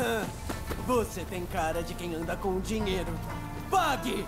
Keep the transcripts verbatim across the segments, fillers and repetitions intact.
Você tem cara de quem anda com dinheiro. Pague!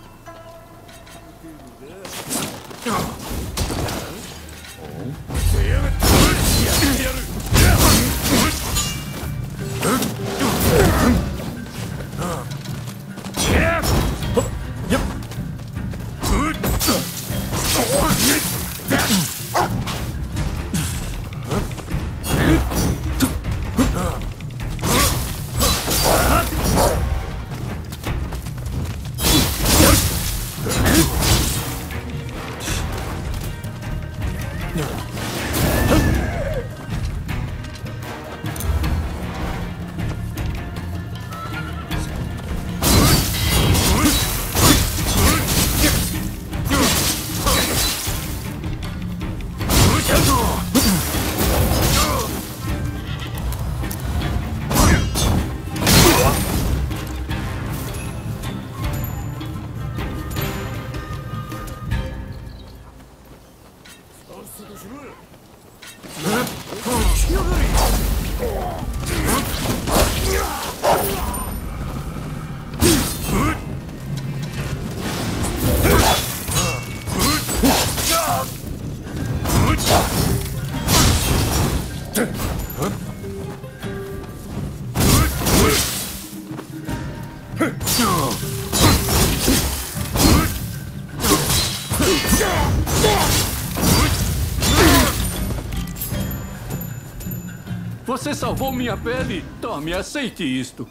Você salvou minha pele. Tome, aceite isto.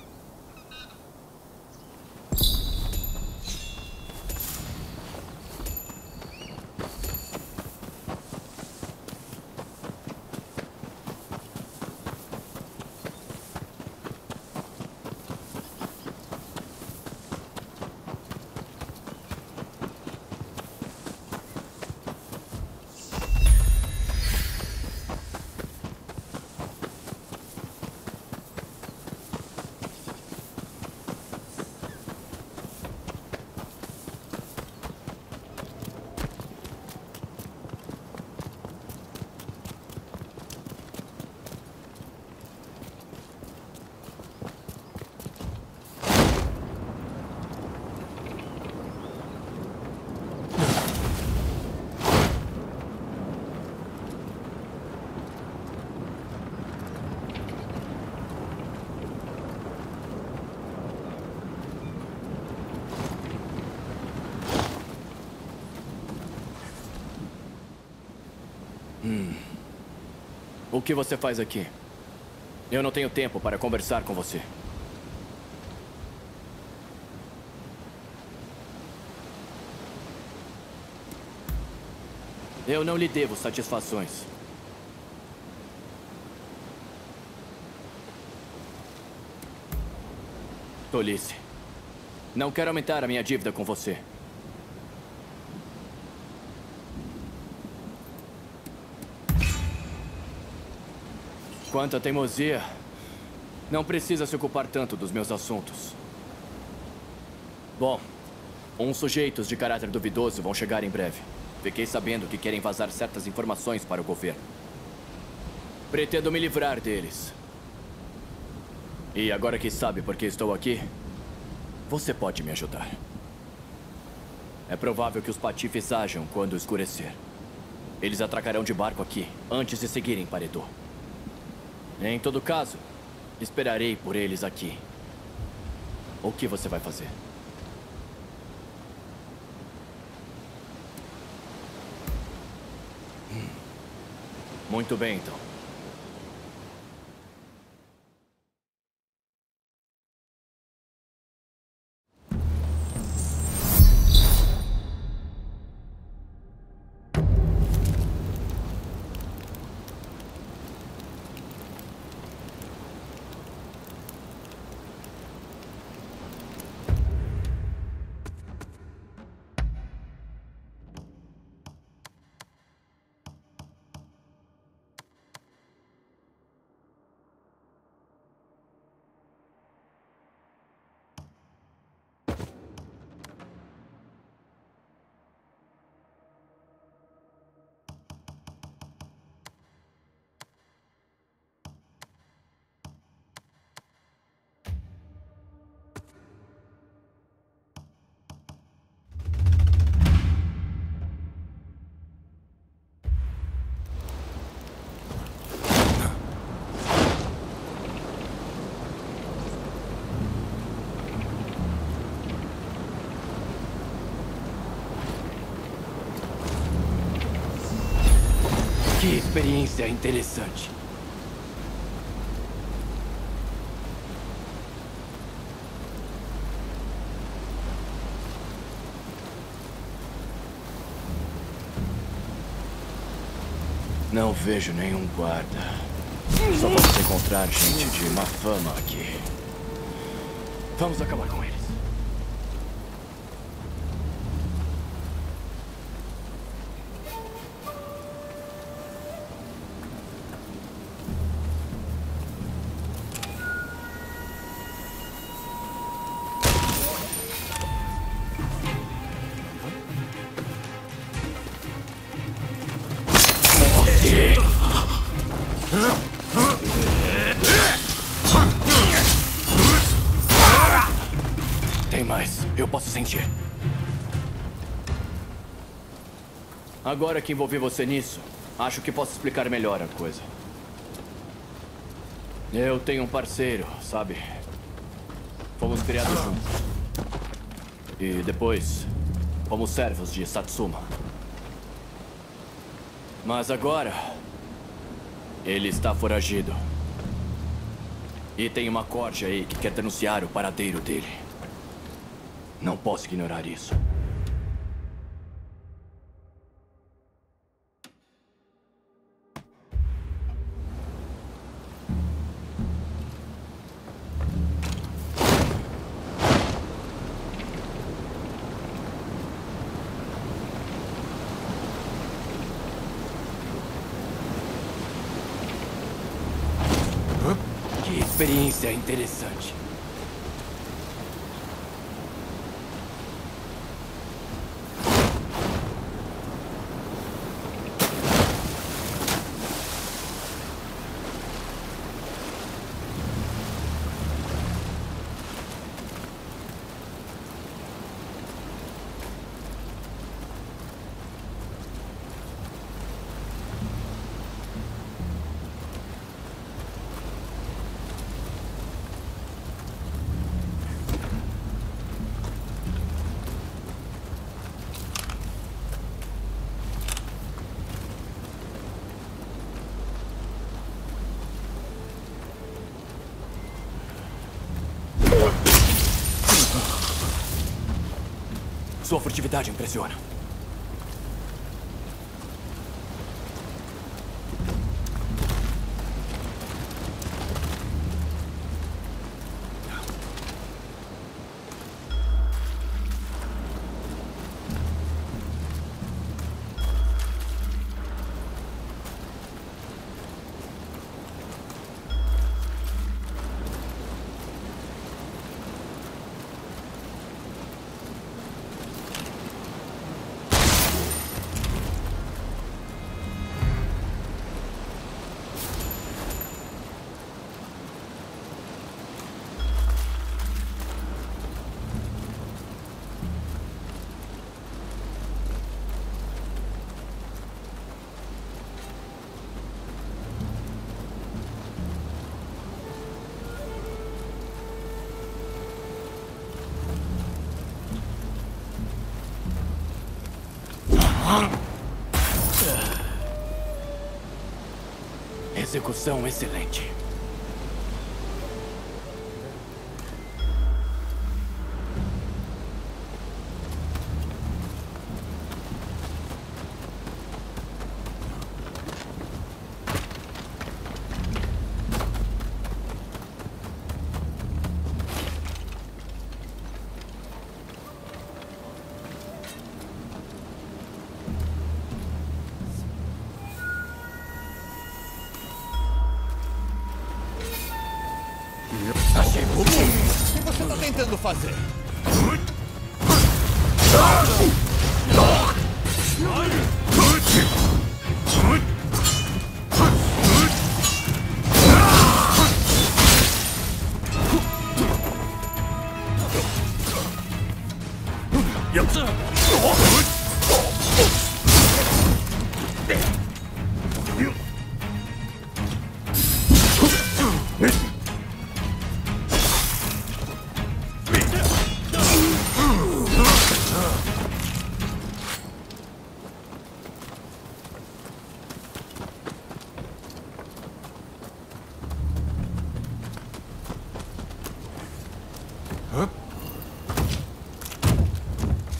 Hum. O que você faz aqui? Eu não tenho tempo para conversar com você. Eu não lhe devo satisfações. Tolice. Não quero aumentar a minha dívida com você. Quanto à teimosia, não precisa se ocupar tanto dos meus assuntos. Bom, uns sujeitos de caráter duvidoso vão chegar em breve. Fiquei sabendo que querem vazar certas informações para o governo. Pretendo me livrar deles. E agora que sabe por que estou aqui, você pode me ajudar. É provável que os patifes ajam quando escurecer. Eles atracarão de barco aqui, antes de seguirem para Edo. Em todo caso, esperarei por eles aqui. O que você vai fazer? Hum. Muito bem, então. experiência interessante. Não vejo nenhum guarda. Só vamos encontrar gente de má fama aqui. Vamos acabar com eles. Tem mais. Eu posso sentir. Agora que envolvi você nisso, acho que posso explicar melhor a coisa. Eu tenho um parceiro, sabe? Fomos criados juntos. E depois, fomos servos de Satsuma. Mas agora, ele está foragido. E tem uma corte aí que quer denunciar o paradeiro dele. Não posso ignorar isso. Que experiência interessante. Sua furtividade impressiona. Execução excelente. Achei bom. O que você está tentando fazer?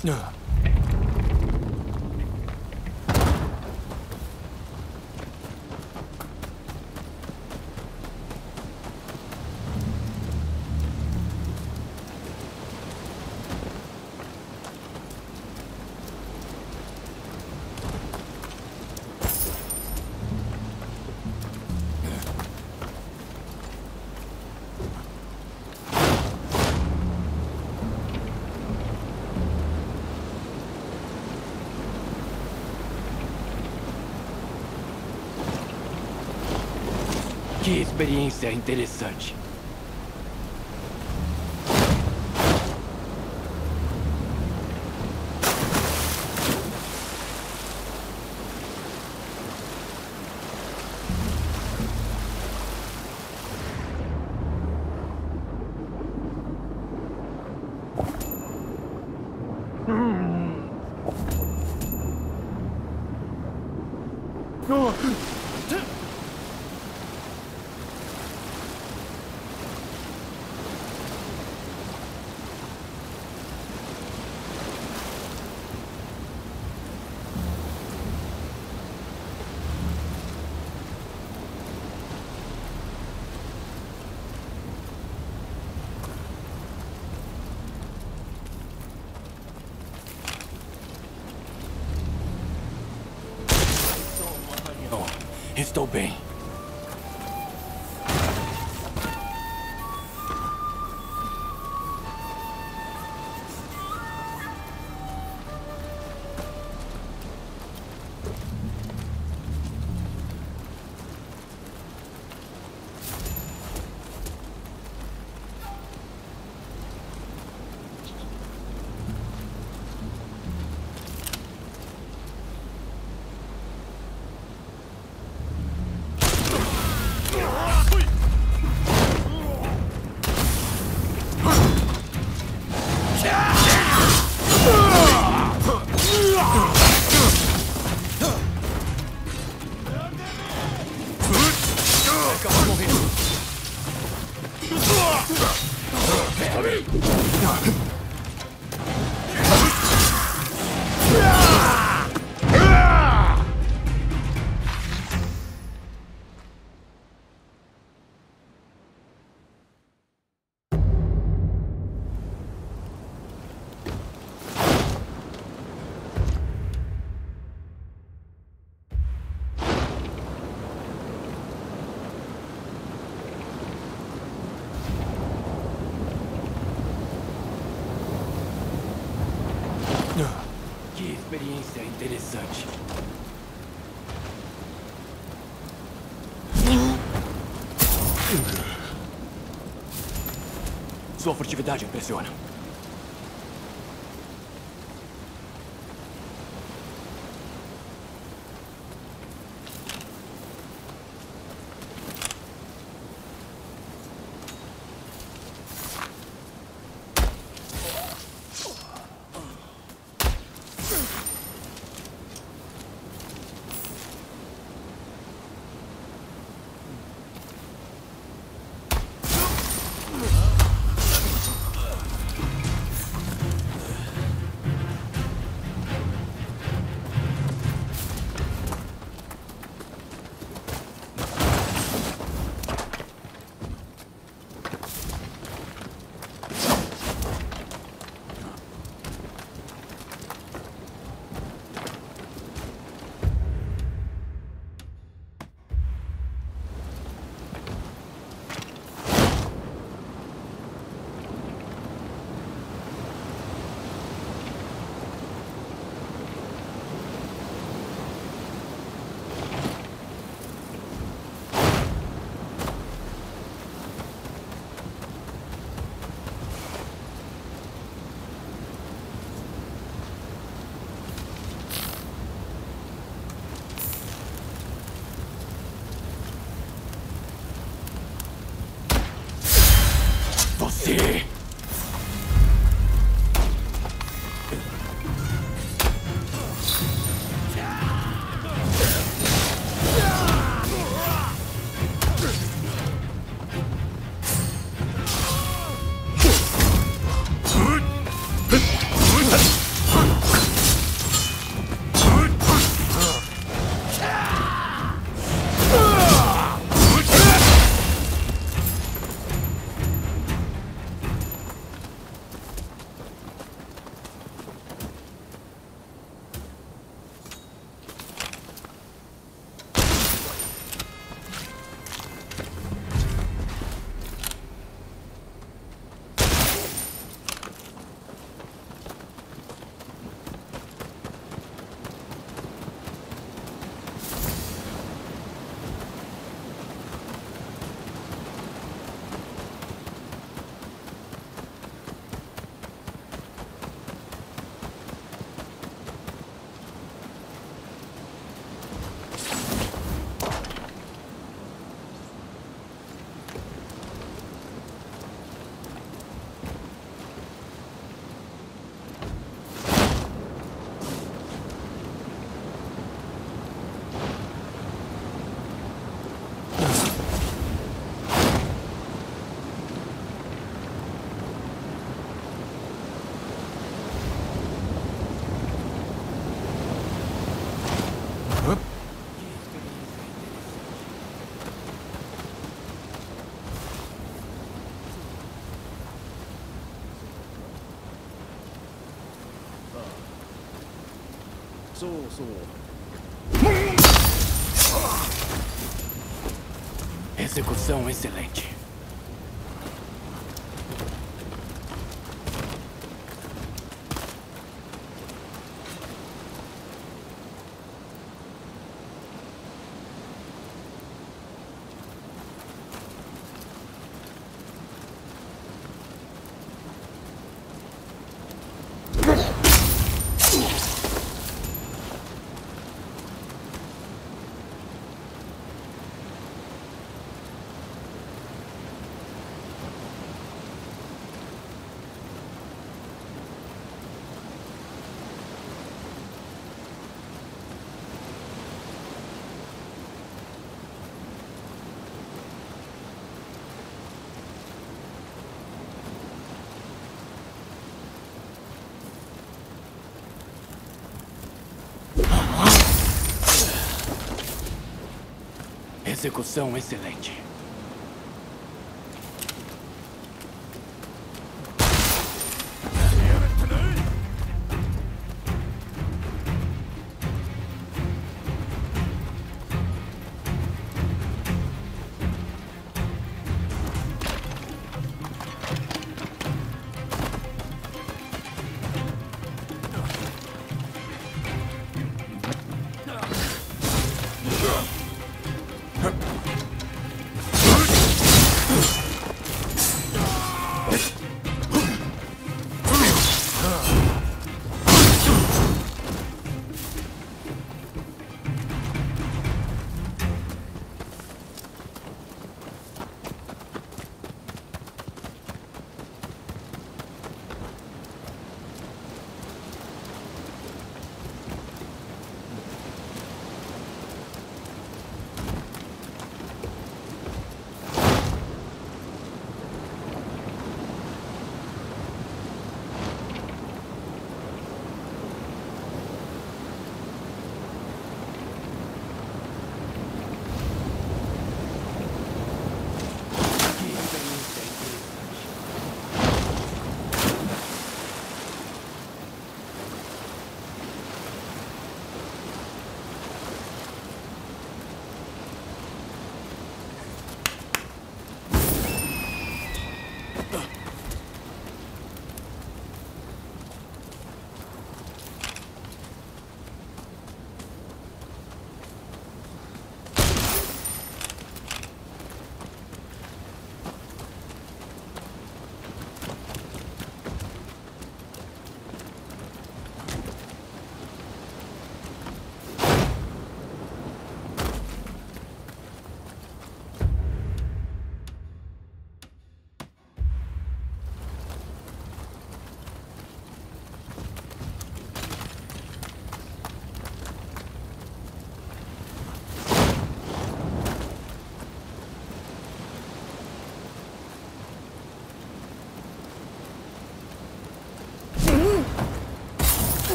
Que experiência interessante. Estou bem. Que experiência interessante. Sua furtividade impressiona. Você! そうそう。 Execução excelente. Execução excelente.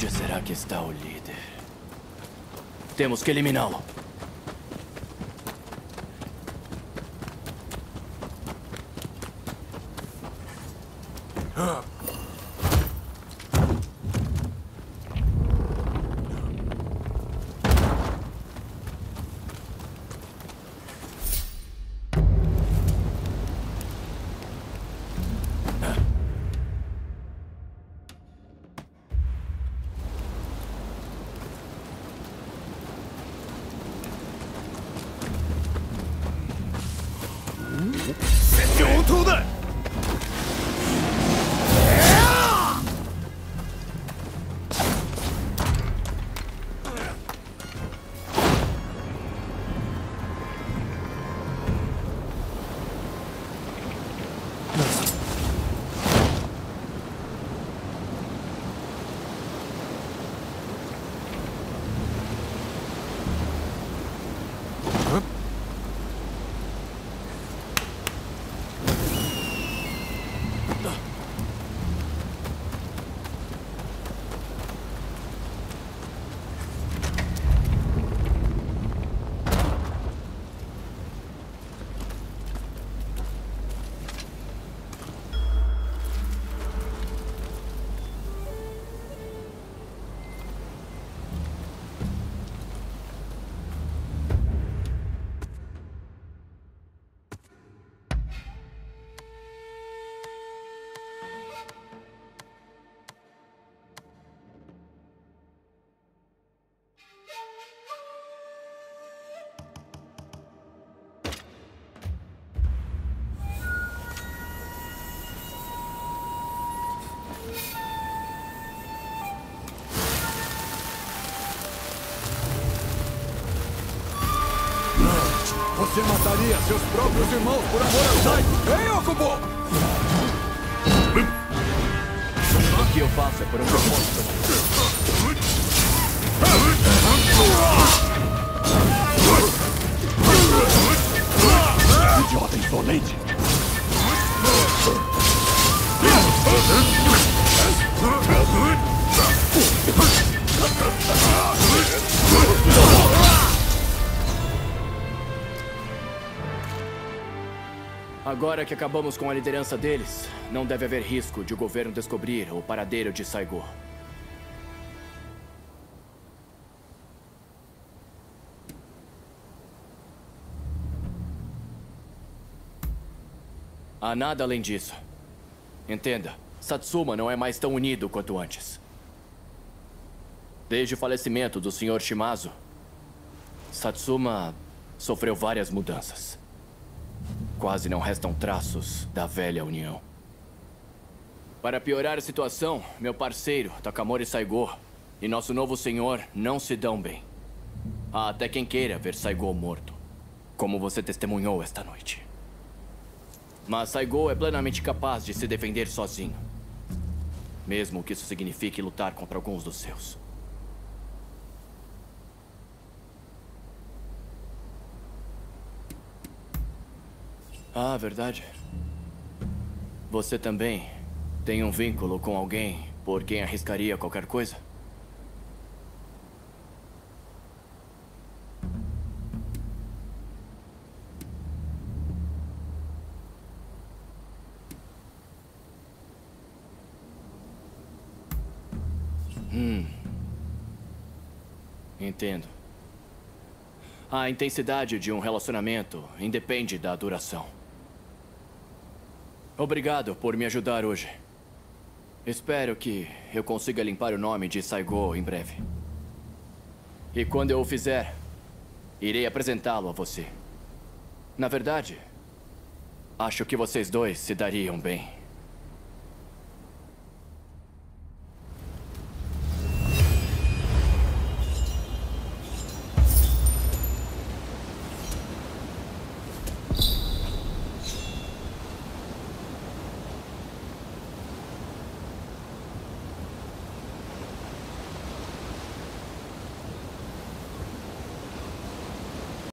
Onde será que está o líder? Temos que eliminá-lo. Você mataria seus próprios irmãos por amor a Saigo, hein, Okubo? O que eu faço é por um propósito. Idiota insolente! Agora que acabamos com a liderança deles, não deve haver risco de o governo descobrir o paradeiro de Saigo. Há nada além disso. Entenda, Satsuma não é mais tão unido quanto antes. Desde o falecimento do senhor Shimazu, Satsuma sofreu várias mudanças. Quase não restam traços da velha união. Para piorar a situação, meu parceiro, Takamori Saigo, e nosso novo senhor não se dão bem. Há até quem queira ver Saigo morto, como você testemunhou esta noite. Mas Saigo é plenamente capaz de se defender sozinho. Mesmo que isso signifique lutar contra alguns dos seus. Ah, verdade. Você também tem um vínculo com alguém por quem arriscaria qualquer coisa? Hum. Entendo. A intensidade de um relacionamento independe da duração. Obrigado por me ajudar hoje. Espero que eu consiga limpar o nome de Saigo em breve. E quando eu o fizer, irei apresentá-lo a você. Na verdade, acho que vocês dois se dariam bem.